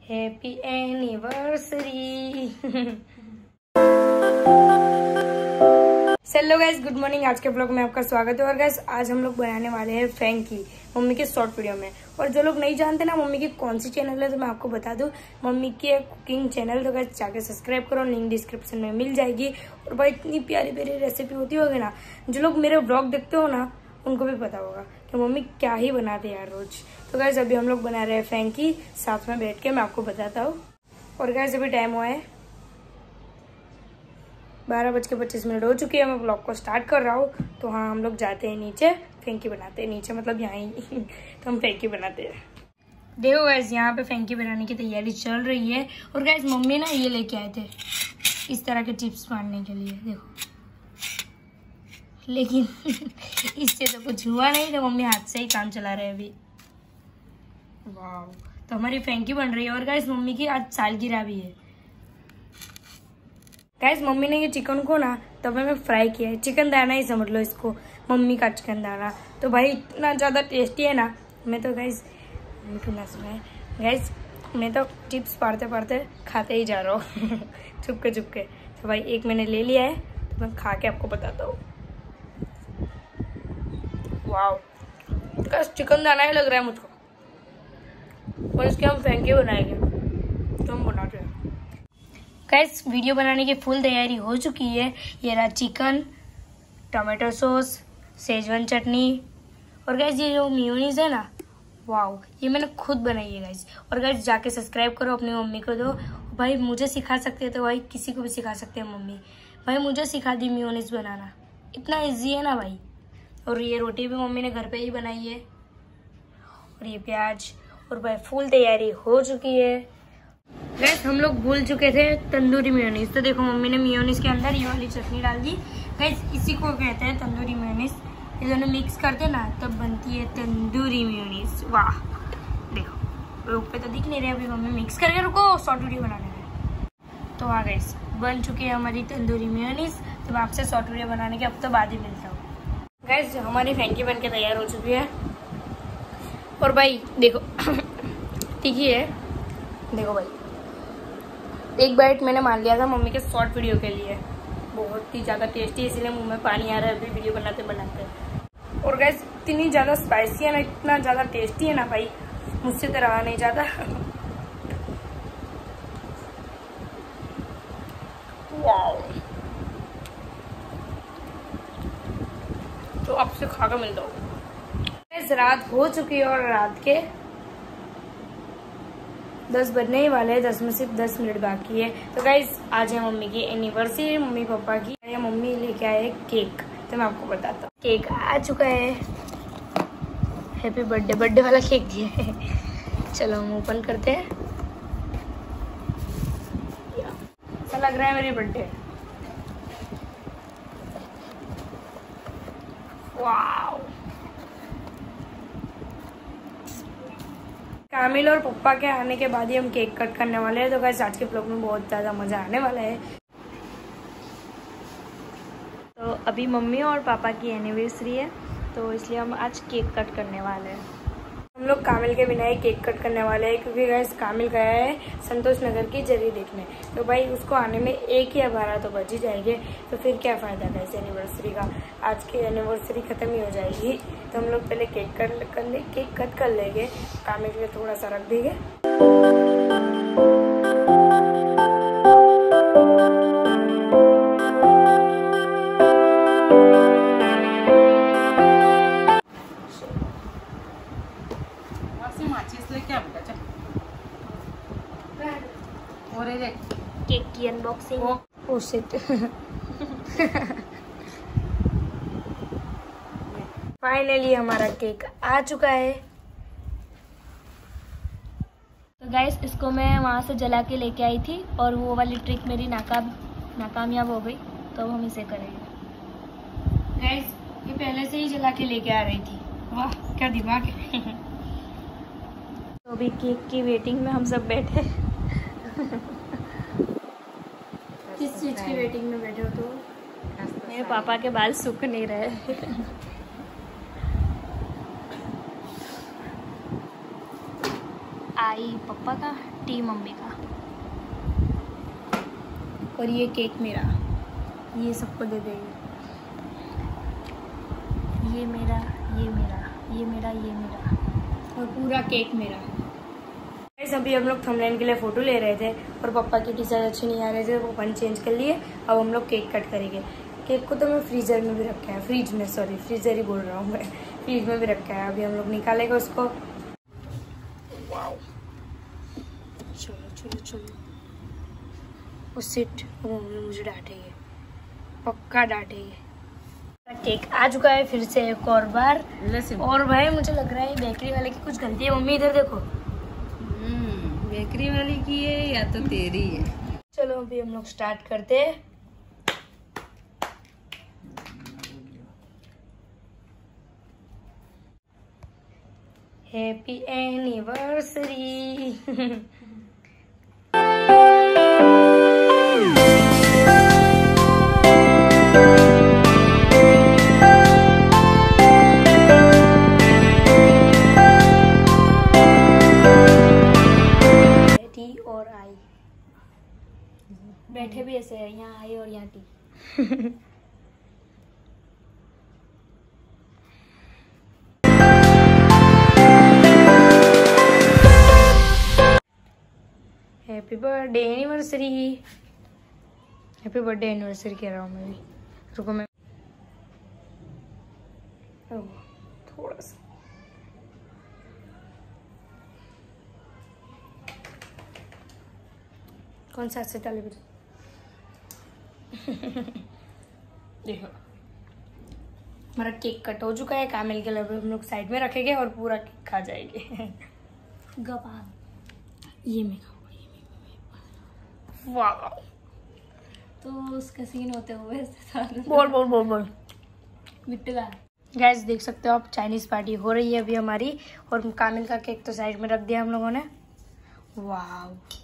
Happy anniversary. Hello guys, good morning. आज के blog में आपका स्वागत है। और गाइस आज हम लोग बनाने वाले हैं फ्रैंकी मम्मी के शॉर्ट वीडियो में। और जो लोग नहीं जानते ना मम्मी की कौन सी चैनल है, तो मैं आपको बता दूं, मम्मी की कुकिंग चैनल। तो गाइस जाके सब्सक्राइब करो, लिंक डिस्क्रिप्शन में मिल जाएगी। और भाई इतनी प्यारी प्यारी रेसिपी होती होगी ना, जो लोग मेरे ब्लॉग देखते हो ना उनको भी पता होगा कि मम्मी क्या ही बनाते हैं यार रोज। तो गाइस अभी हम लोग बना रहे हैं फ्रैंकी, साथ में बैठ के मैं आपको बताता हूँ। और गाइस अभी टाइम हुआ है 12:25 हो चुकी है। मैं ब्लॉग को स्टार्ट कर रहा हूँ। तो हाँ, हम लोग जाते हैं नीचे, फ्रैंकी बनाते हैं। नीचे मतलब यहाँ ही तो हम फ्रैंकी बनाते हैं। देखो गाइस, यहाँ पे फ्रैंकी बनाने की तैयारी चल रही है। और गाइस मम्मी ना ये लेके आए थे इस तरह के चिप्स मारने के लिए, देखो। लेकिन इससे तो कुछ हुआ नहीं, तो मम्मी हाथ से ही काम चला रहे हैं अभी। वाह, तो हमारी फ्रैंकी बन रही है। और गाइस मम्मी की आज सालगिरह भी है। गाइस मम्मी ने ये चिकन को ना तवे में फ्राई किया है। चिकन दाना ही समझ लो इसको, मम्मी का चिकन दाना। तो भाई इतना ज़्यादा टेस्टी है ना। मैं तो गाइस मैं तो चिप्स पारते पारते खाते ही जा रहा हूँ चुपके चुपके। तो भाई एक मैंने ले लिया है, तो मैं खा के आपको बताता हूँ। वाह, गाइस चिकन दाना ही लग रहा है मुझको। और इसके हम फ्रैंकी बनाएंगे, तो हम बनाते हैं। गाइस वीडियो बनाने की फुल तैयारी हो चुकी है। ये रहा chicken, tomato sauce, Schezwan chutney. और गाइस ये जो मेयोनीज है ना, वाओ, ये मैंने खुद बनाई है गाइस। और गाइस जाके सब्सक्राइब करो, अपनी मम्मी को दो। भाई मुझे सिखा सकते हैं तो भाई किसी को भी सिखा सकते हैं मम्मी। भाई मुझे सिखा दी मेयोनीज बनाना, इतना ईजी है ना भाई। और ये रोटी भी मम्मी ने घर पे ही बनाई है। और ये प्याज। और भाई फुल तैयारी हो चुकी है। गाइस हम लोग भूल चुके थे तंदूरी मेयोनीज। तो देखो मम्मी ने मेयोनीज के अंदर ये वाली चटनी डाल दी। गाइस इसी को कहते हैं तंदूरी मेयोनीज। ये दोनों मिक्स करते ना तब बनती है तंदूरी मेयोनीज। वाह, देखो ऊपर तो दिख नहीं रहे, अभी मम्मी मिक्स करके रुको शॉर्ट वीडियो बनाने में। तो हाँ गाइस बन चुकी है हमारी तंदूरी मेयोनीज। तो मैं आपसे शॉर्ट वीडियो बनाने के अब तो बाद ही मिलता हूँ। गाइस हमारी फ्रैंकी बन के तैयार हो चुकी है। और भाई देखो तीखी है, देखो भाई एक बाइट मैंने मान लिया था मम्मी के शॉर्ट वीडियो के लिए। बहुत ही ज़्यादा टेस्टी है, इसलिए मुंह में पानी आ रहा है अभी वीडियो बनाते बनाते। और गाइस इतनी ज़्यादा स्पाइसी है ना, इतना ज़्यादा टेस्टी है ना भाई, मुझसे तो रहा नहीं जाता। वाओ, तो आपसे खा कर मिलता हूँ। रात हो चुकी है और रात के 10 बजने ही वाले हैं। 10 में सिर्फ 10 मिनट बाकी है। तो गाइस आज है मम्मी की एनिवर्सरी, मम्मी पापा की। मम्मी लेके आए केक, तो मैं आपको बताता हूँ। केक आ चुका है, हैप्पी बर्थडे, बर्थडे वाला केक दिया है। चलो हम ओपन करते हैं। ऐसा लग रहा है मेरी बर्थडे। वाओ, कामिल और पप्पा के आने के बाद ही हम केक कट करने वाले हैं। तो गाइस आज के ब्लॉग में बहुत ज़्यादा मज़ा आने वाला है। तो अभी मम्मी और पापा की एनिवर्सरी है, तो इसलिए हम आज केक कट करने वाले हैं। हम लोग कामिल के बिना ही केक कट करने वाले हैं, क्योंकि गाइस कामिल गया है संतोष नगर की जरी देखने। तो भाई उसको आने में 1 या 12 तो बज ही जाएंगे। तो फिर क्या फ़ायदा गाइस एनिवर्सरी का, आज की एनिवर्सरी ख़त्म ही हो जाएगी। तो हम लोग पहले केक कट कर लेंगे। कामिल के लिए थोड़ा सा रख देंगे। केक की अनबॉक्सिंग। ओह शिट फाइनली हमारा केक आ चुका है। तो गाइस इसको मैं वहाँ से जला के लेके आई थी, और वो वाली ट्रिक मेरी नाकामयाब हो गई। तो अब हम इसे करेंगे। गाइस ये पहले से ही जला के लेके आ रही थी। वाह क्या दिमाग है। तो अभी केक की वेटिंग में हम सब बैठे। किस चीज़ की वेटिंग में बैठे हो? तो मेरे पापा के बाल सूख नहीं रहे। आई पापा का टी मम्मी का, और ये केक मेरा, ये सबको दे देंगे। ये मेरा, ये मेरा, ये मेरा, ये मेरा, और पूरा केक मेरा। गाइस अभी हम लोग थंबनेल के लिए फ़ोटो ले रहे थे और पापा की टी शर्ट अच्छी नहीं आ रहे थे, वो पन चेंज कर लिए। अब हम लोग केक कट करेंगे। केक को तो मैं फ्रीज़र में भी रखा है, फ्रीज़र ही बोल रहा हूँ मैं, फ्रीज में भी रखा है। अभी हम लोग निकालेंगे उसको। वाओ, चलो चलो चलो, उससे मुझे डांटेंगे, पक्का डांटेंगे। केक आ चुका है फिर से एक और बार। और भाई मुझे लग रहा है बेकरी वाले की कुछ गलती है। मम्मी इधर देखो, बेकरी वाली की है या तो तेरी है। चलो अभी हम लोग स्टार्ट करते हैं। Happy anniversary. टी और आई बैठे भी ऐसे हैं, यहाँ आई और यहाँ T. Happy birthday anniversary, happy birthday anniversary कह रहा हूँ मैं भी। रुको मैं थोड़ा सा, कौन सा से डाले भी देखो हमारा केक कट हो चुका है। कामिल के लिए हम लोग साइड में रखेंगे और पूरा केक खा जाएंगे। गपा ये मैं खाऊंगा, वाह तो उसका सीन होते हुए बोल बोल बोल बोल मिट्टी का। गैस देख सकते हो आप, चाइनीज पार्टी हो रही है अभी हमारी, और कामिल का केक तो साइड में रख दिया हम लोगों ने। वाह,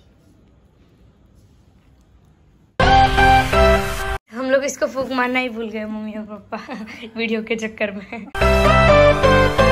हम लोग इसको फूंक मारना ही भूल गए, मम्मी और पापा वीडियो के चक्कर में।